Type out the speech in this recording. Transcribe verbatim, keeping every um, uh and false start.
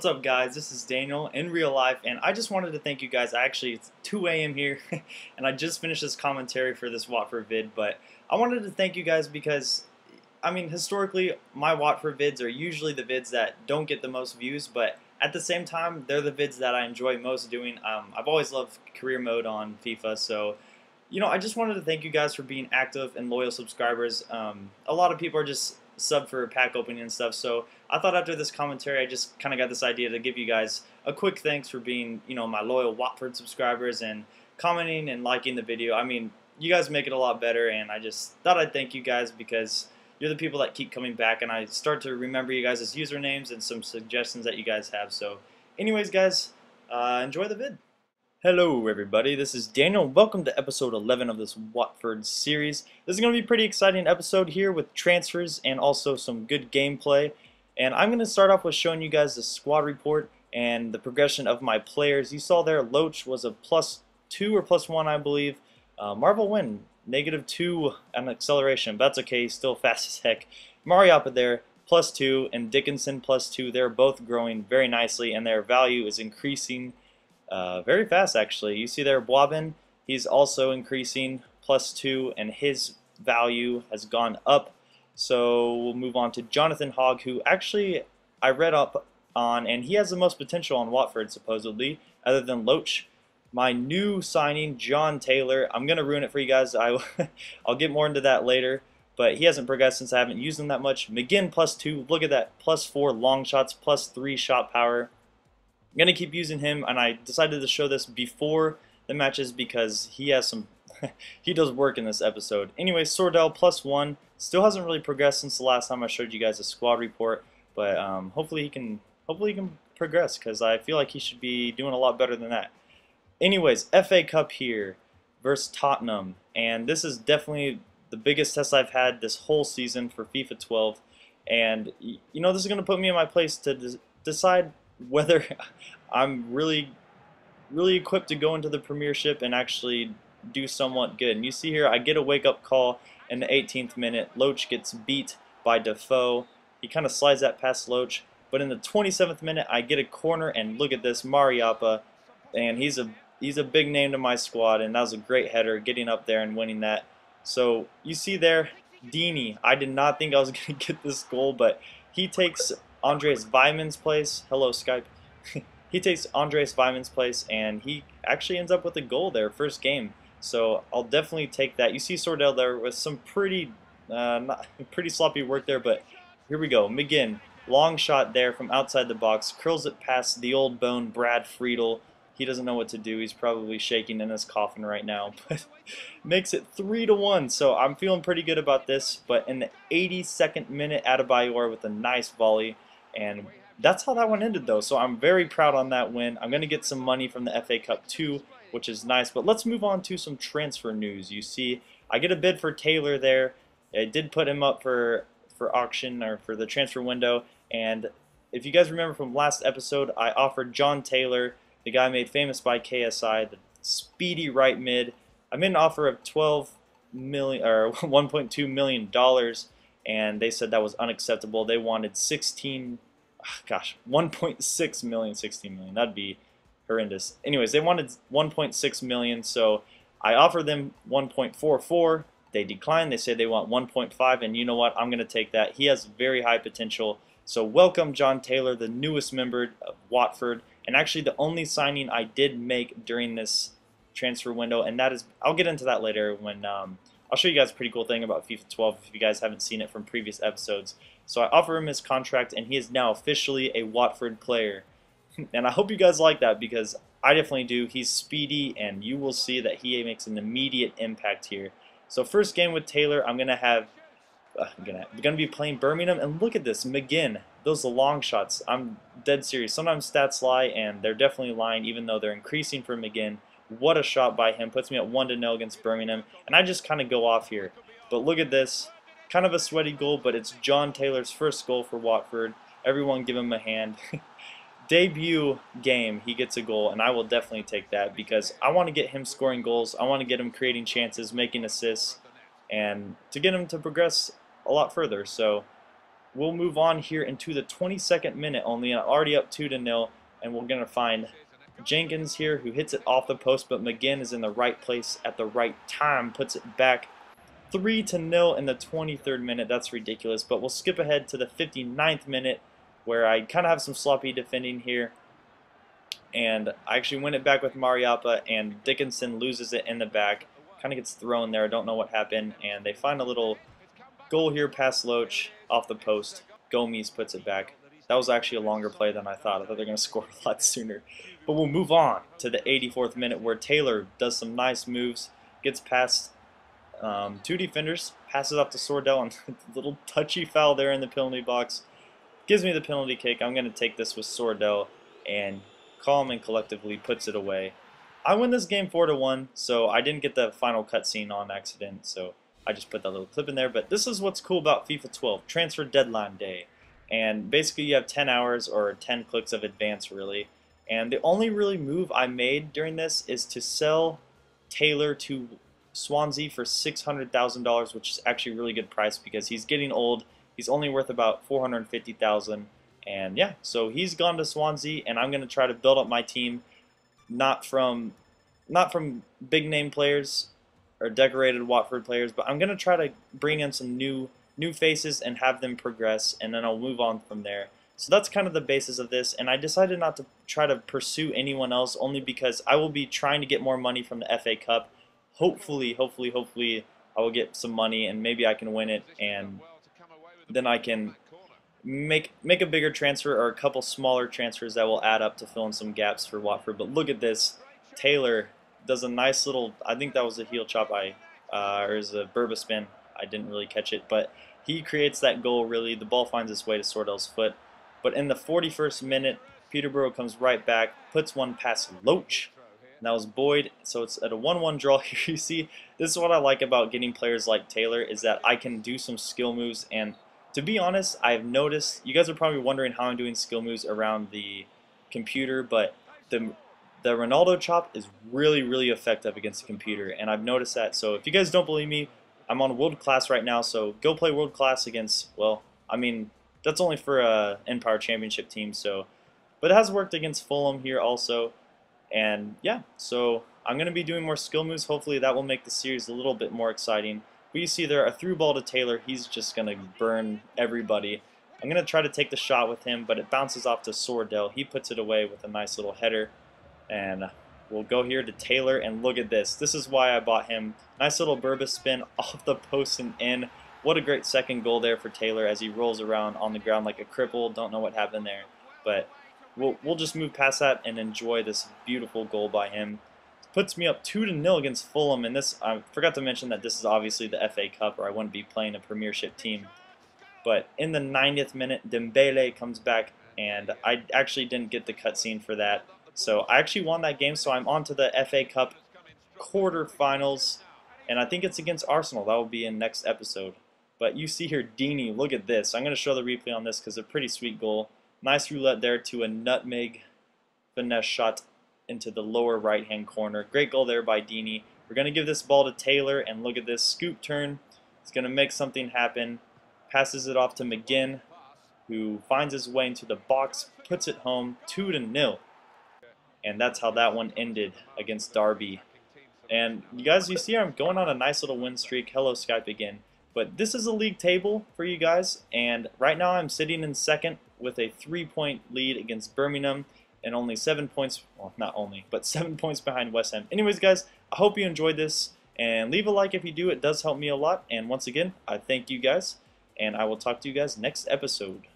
What's up, guys? This is Daniel in real life, and I just wanted to thank you guys. Actually, it's two A M here, and I just finished this commentary for this Watford vid, but I wanted to thank you guys because, I mean, historically, my Watford vids are usually the vids that don't get the most views, but at the same time, they're the vids that I enjoy most doing. Um, I've always loved career mode on FIFA, so, you know, I just wanted to thank you guys for being active and loyal subscribers. Um, a lot of people are just sub for pack opening and stuff, so I thought after this commentary I just kind of got this idea to give you guys a quick thanks for being, you know, my loyal Watford subscribers and commenting and liking the video. I mean, you guys make it a lot better, and I just thought I'd thank you guys because you're the people that keep coming back, and I start to remember you guys' usernames and some suggestions that you guys have. So anyways, guys, uh, enjoy the vid. Hello everybody, this is Daniel. Welcome to episode eleven of this Watford series. This is going to be a pretty exciting episode here with transfers and also some good gameplay. And I'm going to start off with showing you guys the squad report and the progression of my players. You saw there Loach was a plus two or plus one, I believe. Uh, Marvel Win, negative two on acceleration, but that's okay, he's still fast as heck. Mariappa there, plus two, and Dickinson plus two. They're both growing very nicely and their value is increasing Uh, very fast, actually. You see there, Boabin, he's also increasing plus two, and his value has gone up. So we'll move on to Jonathan Hogg, who actually I read up on, and he has the most potential on Watford, supposedly, other than Loach. My new signing, John Taylor, I'm going to ruin it for you guys. I, I'll get more into that later, but he hasn't progressed since I haven't used him that much. McGinn plus two, look at that, plus four long shots, plus three shot power. I'm going to keep using him, and I decided to show this before the matches because he has some, he does work in this episode. Anyway, Sordell plus one, still hasn't really progressed since the last time I showed you guys a squad report, but um, hopefully he can, hopefully he can progress because I feel like he should be doing a lot better than that. Anyways, F A Cup here versus Tottenham, and this is definitely the biggest test I've had this whole season for FIFA twelve, and you know, this is going to put me in my place to des decide whether I'm really, really equipped to go into the Premiership and actually do somewhat good. And you see here, I get a wake-up call in the eighteenth minute. Loach gets beat by Defoe. He kind of slides that past Loach. But in the twenty-seventh minute, I get a corner, and look at this, Mariappa. And he's a, he's a big name to my squad, and that was a great header, getting up there and winning that. So you see there, Dini. I did not think I was going to get this goal, but he takes Andreas Weiman's place. Hello, Skype. He takes Andreas Weiman's place, and he actually ends up with a goal there, first game. So I'll definitely take that. You see Sordell there with some pretty, uh, not, pretty sloppy work there, but here we go. McGinn, long shot there from outside the box, curls it past the old bone Brad Friedel. He doesn't know what to do. He's probably shaking in his coffin right now, but makes it three to one. So I'm feeling pretty good about this. But in the eighty-second minute, Adebayor with a nice volley. And that's how that one ended, though. So I'm very proud on that win. I'm going to get some money from the F A Cup too, which is nice. But let's move on to some transfer news. You see, I get a bid for Taylor there. I did put him up for, for auction or for the transfer window. And if you guys remember from last episode, I offered John Taylor, the guy made famous by K S I, the speedy right mid. I made an offer of twelve million or one point two million dollars. And they said that was unacceptable. They wanted sixteen, gosh, one point six million, sixteen million. That'd be horrendous. Anyways, they wanted one point six million, so I offered them one point four four. They declined. They said they want one point five, and you know what? I'm going to take that. He has very high potential. So welcome, John Taylor, the newest member of Watford, and actually the only signing I did make during this transfer window, and that is, I'll get into that later when um, I'll show you guys a pretty cool thing about FIFA twelve if you guys haven't seen it from previous episodes. So I offer him his contract, and he is now officially a Watford player. And I hope you guys like that because I definitely do. He's speedy, and you will see that he makes an immediate impact here. So first game with Taylor, I'm gonna have, uh, I'm gonna, I'm gonna be playing Birmingham, and look at this, McGinn. Those are long shots. I'm dead serious. Sometimes stats lie, and they're definitely lying, even though they're increasing for McGinn. What a shot by him. Puts me at one to nil against Birmingham. And I just kind of go off here. But look at this. Kind of a sweaty goal, but it's John Taylor's first goal for Watford. Everyone give him a hand. Debut game, he gets a goal, and I will definitely take that because I want to get him scoring goals. I want to get him creating chances, making assists, and to get him to progress a lot further. So we'll move on here into the twenty-second minute only, and I'm already up two to nil, and we're gonna find Jenkins here, who hits it off the post, but McGinn is in the right place at the right time, puts it back three to nil in the twenty-third minute. That's ridiculous, but we'll skip ahead to the fifty-ninth minute, where I kind of have some sloppy defending here, and I actually win it back with Mariappa, and Dickinson loses it in the back, kind of gets thrown there. I don't know what happened, and they find a little goal here past Loach off the post. Gomes puts it back. That was actually a longer play than I thought. I thought they were going to score a lot sooner. But we'll move on to the eighty-fourth minute, where Taylor does some nice moves, gets past um, two defenders, passes off to Sordell, and a little touchy foul there in the penalty box. Gives me the penalty kick. I'm going to take this with Sordell, and calm and collectively puts it away. I win this game four to one, so I didn't get the final cutscene on accident, so I just put that little clip in there. But this is what's cool about FIFA twelve, transfer deadline day. And basically you have ten hours or ten clicks of advance, really. And the only really move I made during this is to sell Taylor to Swansea for six hundred thousand dollars, which is actually a really good price because he's getting old. He's only worth about four hundred fifty thousand dollars. And yeah, so he's gone to Swansea, and I'm going to try to build up my team not from not from big name players or decorated Watford players, but I'm going to try to bring in some new new faces and have them progress, and then I'll move on from there. So that's kind of the basis of this, and I decided not to try to pursue anyone else only because I will be trying to get more money from the F A Cup. Hopefully, hopefully, hopefully I will get some money and maybe I can win it, and then I can make make a bigger transfer or a couple smaller transfers that will add up to fill in some gaps for Watford. But look at this. Taylor does a nice little, I think that was a heel chop, I, uh, or is a Burba spin. I didn't really catch it, but he creates that goal really. The ball finds its way to Sordell's foot. But in the forty-first minute, Peterborough comes right back, puts one past Loach. And that was Boyd, so it's at a one one draw here. You see, this is what I like about getting players like Taylor, is that I can do some skill moves. And to be honest, I've noticed, you guys are probably wondering how I'm doing skill moves around the computer, but the the Ronaldo chop is really, really effective against the computer, and I've noticed that. So if you guys don't believe me, I'm on World Class right now, so go play World Class against, well, I mean, that's only for a Empire Championship team, so, but it has worked against Fulham here also, and yeah, so I'm going to be doing more skill moves. Hopefully that will make the series a little bit more exciting. But you see there, a through ball to Taylor, he's just going to burn everybody. I'm going to try to take the shot with him, but it bounces off to Sordell. He puts it away with a nice little header, and we'll go here to Taylor, and look at this. This is why I bought him. Nice little Burba spin off the post and in. What a great second goal there for Taylor as he rolls around on the ground like a cripple. Don't know what happened there, but we'll, we'll just move past that and enjoy this beautiful goal by him. Puts me up two to nil against Fulham, and this, I forgot to mention that this is obviously the F A Cup, or I wouldn't be playing a Premiership team. But in the ninetieth minute, Dembele comes back, and I actually didn't get the cutscene for that. So I actually won that game, so I'm on to the F A Cup quarterfinals, and I think it's against Arsenal. That will be in next episode. But you see here, Deeney, look at this. I'm going to show the replay on this because it's a pretty sweet goal. Nice roulette there to a nutmeg finesse shot into the lower right-hand corner. Great goal there by Deeney. We're going to give this ball to Taylor, and look at this scoop turn. It's going to make something happen. Passes it off to McGinn, who finds his way into the box, puts it home, two to nil. And that's how that one ended against Derby. And you guys, you see I'm going on a nice little win streak. Hello, Skype again. But this is a league table for you guys, and right now I'm sitting in second with a three-point lead against Birmingham, and only seven points, well, not only, but seven points behind West Ham. Anyways, guys, I hope you enjoyed this, and leave a like if you do. It does help me a lot. And once again, I thank you guys, and I will talk to you guys next episode.